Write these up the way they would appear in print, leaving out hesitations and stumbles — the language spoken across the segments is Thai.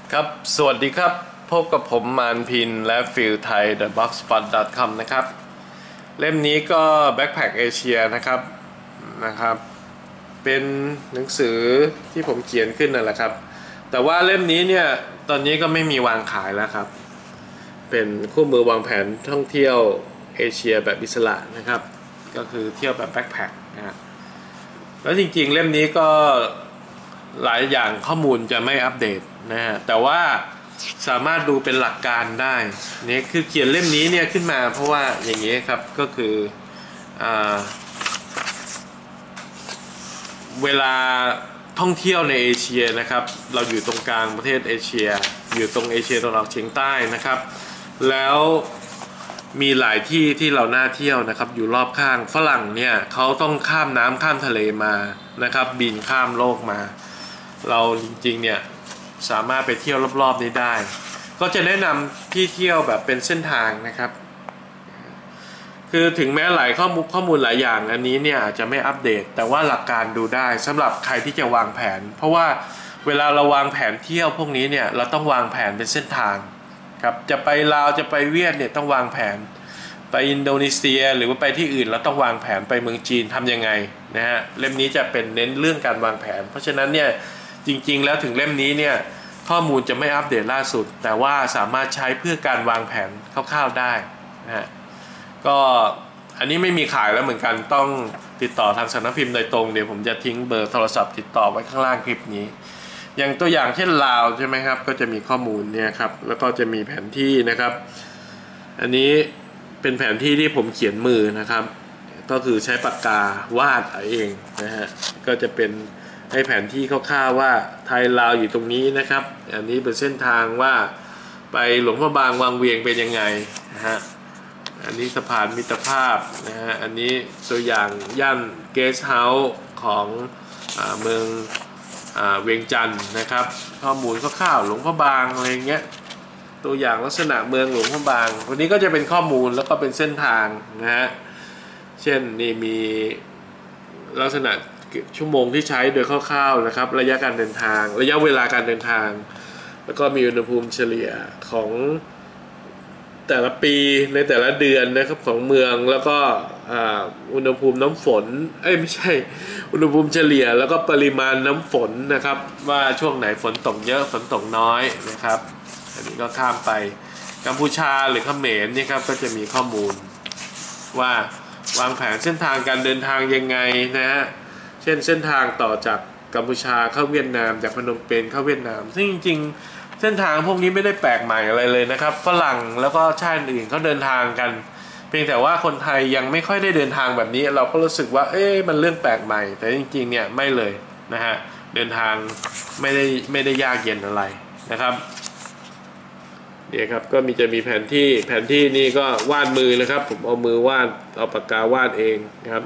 ครับสวัสดีครับพบกับผมมานพินและฟิลไทย theboxspot.com นะครับเล่มนี้ก็ Backpack Asia นะครับเป็นหนังสือที่ผมเขียนขึ้นนั่นแหละครับแต่ว่าเล่มนี้เนี่ยตอนนี้ก็ไม่มีวางขายแล้วครับเป็นคู่มือวางแผนท่องเที่ยวเอเชียแบบอิสระนะครับก็คือเที่ยวแบบแบ็คแพคนะครับแล้วจริงๆเล่มนี้ก็หลายอย่างข้อมูลจะไม่อัปเดตนะฮะแต่ว่าสามารถดูเป็นหลักการได้นี่คือเขียนเล่มนี้เนี่ยขึ้นมาเพราะว่าอย่างนี้ครับก็คือเวลาท่องเที่ยวในเอเชียนะครับเราอยู่ตรงกลางประเทศเอเชียอยู่ตรงเอเชียตะวันออกเฉียงใต้นะครับแล้วมีหลายที่ที่เราน่าเที่ยวนะครับอยู่รอบข้างฝรั่งเนี่ยเขาต้องข้ามน้ำข้ามทะเลมานะครับบินข้ามโลกมาเราจริงๆเนี่ยสามารถไปเที่ยวรอบๆนี้ได้ก็จะแนะนำที่เที่ยวแบบเป็นเส้นทางนะครับคือถึงแม้หลายข้อมูลหลายอย่างอันนี้เนี่ยอาจจะไม่อัปเดตแต่ว่าหลักการดูได้สำหรับใครที่จะวางแผนเพราะว่าเวลาเราวางแผนเที่ยวพวกนี้เนี่ยเราต้องวางแผนเป็นเส้นทางครับจะไปลาวจะไปเวียดเนี่ยต้องวางแผนไปอินโดนีเซียหรือว่าไปที่อื่นเราต้องวางแผนไปเมืองจีนทำยังไงนะฮะเล่มนี้จะเป็นเน้นเรื่องการวางแผนเพราะฉะนั้นเนี่ยจริงๆแล้วถึงเล่มนี้เนี่ยข้อมูลจะไม่อัปเดตล่าสุดแต่ว่าสามารถใช้เพื่อการวางแผนคร่าวๆได้นะฮะก็อันนี้ไม่มีขายแล้วเหมือนกันต้องติดต่อทางสำนักพิมพ์โดยตรงเดี๋ยวผมจะทิ้งเบอร์โทรศัพท์ติดต่อไว้ข้างล่างคลิปนี้อย่างตัวอย่างเช่นลาวใช่ไหมครับก็จะมีข้อมูลเนี่ยครับแล้วก็จะมีแผนที่นะครับอันนี้เป็นแผนที่ที่ผมเขียนมือนะครับก็คือใช้ปากกาวาดเองนะฮะก็จะเป็นให้แผนที่คร่าวๆว่าไทยลาวอยู่ตรงนี้นะครับอันนี้เป็นเส้นทางว่าไปหลวงพระบางวังเวียงเป็นยังไงนะฮะอันนี้สะพานมิตรภาพนะฮะอันนี้ตัวอย่างย่านเกสต์เฮาส์ของเมืองเวียงจันทร์นะครับข้อมูลคร่าวๆหลวงพระบางอะไรเงี้ยตัวอย่างลักษณะเมืองหลวงพระบางวันนี้ก็จะเป็นข้อมูลแล้วก็เป็นเส้นทางนะฮะเช่นนี่มีลักษณะชั่วโมงที่ใช้โดยคร่าวๆนะครับระยะการเดินทางระยะเวลาการเดินทางแล้วก็มีอุณหภูมิเฉลี่ยของแต่ละปีในแต่ละเดือนนะครับของเมืองแล้วก็อุณหภูมิน้ำฝนไม่ใช่อุณหภูมิเฉลี่ยแล้วก็ปริมาณน้ำฝนนะครับว่าช่วงไหนฝนตกเยอะฝนตกน้อยนะครับอันนี้ก็ข้ามไปกัมพูชาหรือเขมรนี่ครับก็จะมีข้อมูลว่าวางแผนเส้นทางการเดินทางยังไงนะฮะเช่นเส้นทางต่อจากกัมพูชาเข้าเวียดนามจากพนมเปญเข้าเวียดนามซึ่งจริงๆเส้นทางพวกนี้ไม่ได้แปลกใหม่อะไรเลยนะครับฝรั่งแล้วก็ชาติอื่นเขาเดินทางกันเพียงแต่ว่าคนไทยยังไม่ค่อยได้เดินทางแบบนี้เราก็รู้สึกว่ามันเรื่องแปลกใหม่แต่จริงๆเนี่ยไม่เลยนะฮะเดินทางไม่ได้ยากเย็นอะไรนะครับเนี่ยครับก็จะมีแผนที่นี่ก็วาดมือนะครับผมเอามือวาดเอาปากกาวาดเองนะครับ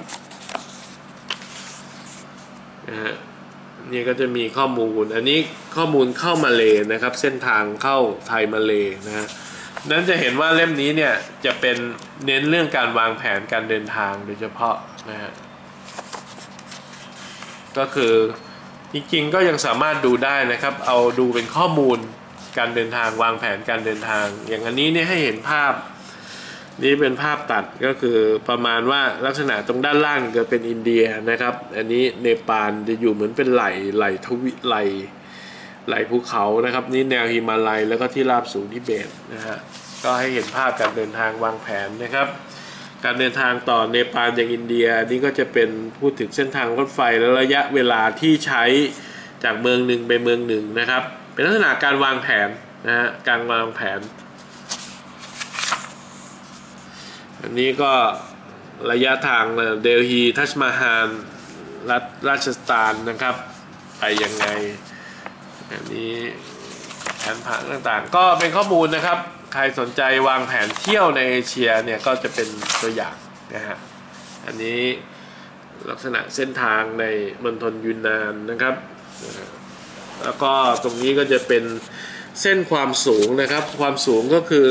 นะฮะนี่ก็จะมีข้อมูลอันนี้ข้อมูลเข้ามาเลนะครับเส้นทางเข้าไทยมาเลนะฮะนั้นจะเห็นว่าเล่มนี้เนี่ยจะเป็นเน้นเรื่องการวางแผนการเดินทางโดยเฉพาะนะฮะก็คือจริงๆก็ยังสามารถดูได้นะครับเอาดูเป็นข้อมูลการเดินทางวางแผนการเดินทางอย่างอันนี้เนี่ยให้เห็นภาพนี่เป็นภาพตัดก็คือประมาณว่าลักษณะตรงด้านล่างจะเป็นอินเดียนะครับอันนี้เนปาลจะอยู่เหมือนเป็นไหลภูเขานะครับนี่แนวหิมาลัยแล้วก็ที่ราบสูงทิเบตนะฮะก็ให้เห็นภาพการเดินทางวางแผนนะครับการเดินทางต่อเนปาลจากอินเดียนี่ก็จะเป็นพูดถึงเส้นทางรถไฟและระยะเวลาที่ใช้จากเมืองหนึ่งไปเมืองหนึ่งนะครับเป็นลักษณะการวางแผนนะฮะการวางแผนอันนี้ก็ระยะทางเดลฮีทัชมาฮาลรัฐราชสถานนะครับไปยังไงอันนี้แผนผังต่างๆก็เป็นข้อมูลนะครับใครสนใจวางแผนเที่ยวในเอเชียเนี่ยก็จะเป็นตัวอย่างนะฮะอันนี้ลักษณะเส้นทางในมณฑลยูนนานนะครับแล้วก็ตรงนี้ก็จะเป็นเส้นความสูงนะครับความสูงก็คือ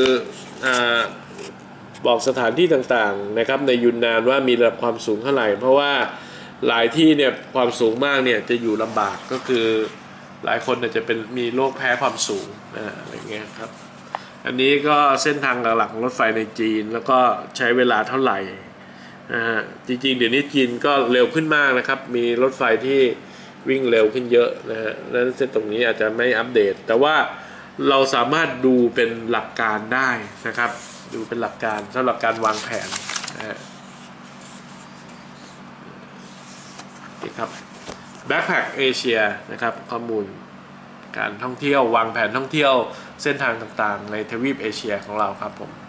บอกสถานที่ต่างๆนะครับในยูนนานว่ามีระดับความสูงเท่าไหร่เพราะว่าหลายที่เนี่ยความสูงมากเนี่ยจะอยู่ลำบากก็คือหลายคนอาจจะเป็นมีโรคแพ้ความสูงอะไรเงี้ยครับอันนี้ก็เส้นทางหลักๆของรถไฟในจีนแล้วก็ใช้เวลาเท่าไหร่จริงๆเดี๋ยวนี้จีนก็เร็วขึ้นมากนะครับมีรถไฟที่วิ่งเร็วขึ้นเยอะนะฮะแล้วเส้นตรงนี้อาจจะไม่อัปเดตแต่ว่าเราสามารถดูเป็นหลักการได้นะครับดูเป็นหลักการสำหรับการวางแผนนะฮะนี่ครับ Backpack Asia นะครับข้อมูลการท่องเที่ยววางแผนท่องเที่ยวเส้นทางต่างๆในทวีปเอเชียของเราครับผม